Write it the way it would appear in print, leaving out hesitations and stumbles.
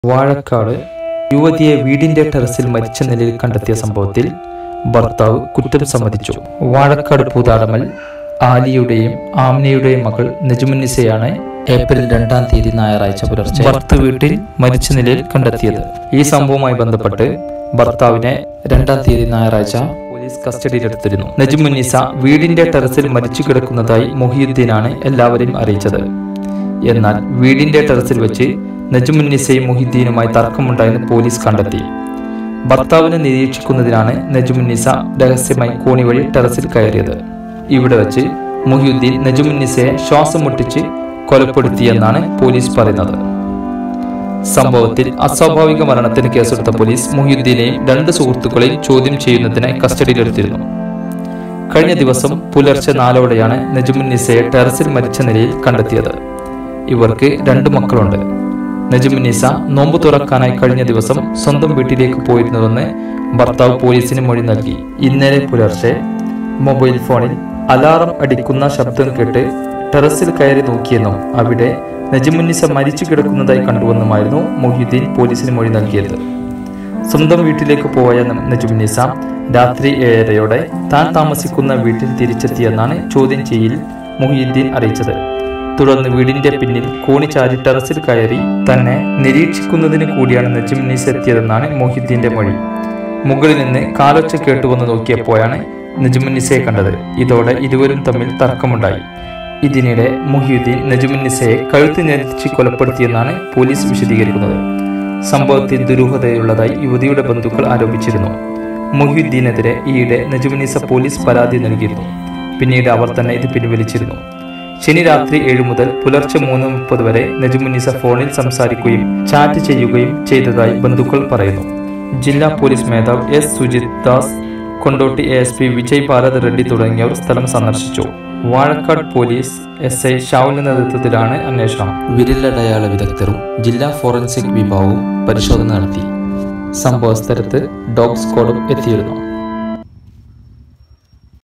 വാഴക്കാട് യുവതിയെ വീടിന്റെ ടെറസിൽ മരിച്ച നിലയിൽ കണ്ടെത്തിയ സംഭവത്തിൽ ഭർത്താവ് കുറ്റം സമ്മതിച്ചു. വാഴക്കാട് പൂതാടമൽ ആലിയുടെയും ആംനയുടെയും മകൾ നജുമുന്നിസയാണ് ഏപ്രിൽ 2-ാം തീയതി ഞായറാഴ്ച പുലർച്ചെ ഭർത്തൃ വീട്ടിൽ മരിച്ച നിലയിൽ കണ്ടെത്തിയത്. ഈ സംഭവവുമായി ബന്ധപ്പെട്ട് ഭർത്താവിനെ 2-ാം തീയതി ഞായറാഴ്ച പോലീസ് കസ്റ്റഡിയിലെടുത്തിരുന്നു. നജുമുന്നിസ വീടിന്റെ ടെറസിൽ മരിച്ചു കിടക്കുന്നതായി മുഹിയുദ്ദീനാണ് എല്ലാവരെയും അറിയിച്ചത്. എന്നാൽ വീടിന്റെ ടെറസിൽ വെച്ച് നജുമുന്നിസയും മുഹിയുദ്ദീനുമായി തർക്കമുണ്ടായെന്ന് പോലീസ് കണ്ടെത്തി. ഭർത്താവിനെ നിരീക്ഷിക്കുന്നതിനാണ് നജുമുന്നിസ രഹസ്യമായി കോണി വഴി ടെറസിൽ കയറിയത്. ഇവിടെ വെച്ച് മുഹിയുദ്ദീൻ നജുമുന്നിസയെ ശ്വാസം മുട്ടിച്ച് കൊലപ്പെടുത്തിയെന്നാണ് പോലീസ് പറയുന്നത്. സംഭവത്തിൽ അസ്വാഭാവിക മരണത്തിന് കേസെടുത്ത പോലീസ് മുഹിയുദ്ദീനെയും 2 സുഹൃത്തുക്കളെയും ചോദ്യം ചെയ്യുന്നതിനായി കസ്റ്റഡിയിലെടുത്തിരുന്നു. കഴിഞ്ഞ ദിവസം പുലർച്ചെ 4-ഓടെയാണ് നജുമുന്നിസയെ ടെറസിൽ മരിച്ച നിലയിൽ കണ്ടെത്തിയത്. ഇവർക്ക് 2 മക്കളുണ്ട്. നജുമുന്നിസ നോമ്പ് തുറക്കാനായി കഴിഞ്ഞ ദിവസം സ്വന്തം വീട്ടിലേക്ക് പോയിരുന്നുവെന്ന് ഭർത്താവ് പോലീസിന് മൊഴി നൽകി. ഇന്നലെ പുലർച്ചെ മൊബൈൽ ഫോണിൽ അലാറം അടിക്കുന്ന ശബ്ദം കേട്ട് ടെറസിൽ കയറി നോക്കിയെന്നും അവിടെ നജുമുന്നിസ മരിച്ചു കിടക്കുന്നതായി കണ്ടുവെന്നുമായിരുന്നു മുഹിയുദ്ദീൻ പോലീസിന് മൊഴി നൽകിയത്. സ്വന്തം വീട്ടിലേക്ക് പോയ നജുമുന്നിസ രാത്രി 7:30-ഓടെ താൻ താമസിക്കുന്ന വീട്ടിൽ തിരിച്ചെത്തിയെന്നാണ് ചോദ്യം ചെയ്യൽ മുഹിയുദ്ദീൻ അറിയിച്ചത്. തുടർന്ന് വീടിന്റെ പിന്നിൽ കോണി ചാരി ടെറസിൽ കയറി തന്നെ നിരീക്ഷിക്കുന്നതിന് കൂടിയാണ് നജുമുന്നിസ എത്തിയതെന്നാണ് മുഹിയുദ്ദീന്റെ മൊഴി. മുകളിൽ നിന്ന് കാലൊച്ച കേട്ടുവന്ന് നോക്കിയപ്പോഴാണ് നജുമുന്നിസയെ കണ്ടത്. ഇതോടെ ഇരുവരും തമ്മിൽ തർക്കമുണ്ടായി. ഇതിനിടെ മുഹിയുദ്ദീൻ നജുമുന്നിസയെ കഴുത്ത് ഞെരിച്ച് കൊലപ്പെടുത്തിയെന്നാണ് പോലീസ് വിശദീകരിക്കുന്നത്. സംഭവത്തിൽ ദുരൂഹതയുള്ളതായി യുവതിയുടെ ബന്ധുക്കൾ ആരോപിച്ചിരുന്നു. മുഹിയുദ്ദീനെതിരെ ഈയിടെ നജുമുന്നിസ പോലീസ് പരാതി നൽകിയിരുന്നു. പിന്നീട് അവർ തന്നെ ഇത് പിൻവലിച്ചിരുന്നു. ശനി രാത്രി 7 മുതൽ പുലർച്ചെ 3:30 വരെ നജുമുന്നിസ ഫോണിൽ സംസാരിക്കുകയും ചാറ്റ് ചെയ്യുകയും ചെയ്തതായി ബന്ധുക്കൾ പറയുന്നു. ജില്ലാ police മേധാവ് S Sujith Das, Kondotty ASP Vijay Bharat Reddy തുടങ്ങിയവർ സ്ഥലം സന്ദർശിച്ചു. വാഴക്കാട് പോലീസ് SI ഷാവുലിന്റെ നേതൃത്വത്തിലാണ് അന്വേഷണം. വിരലടയാള വിദഗ്ധരും ജില്ലാ ഫോറൻസിക് വിഭാഗവും പരിശോധന നടത്തി. സംഭവ സ്ഥലത്ത് ഡോഗ് സ്ക്വാഡും എത്തിയിരുന്നു.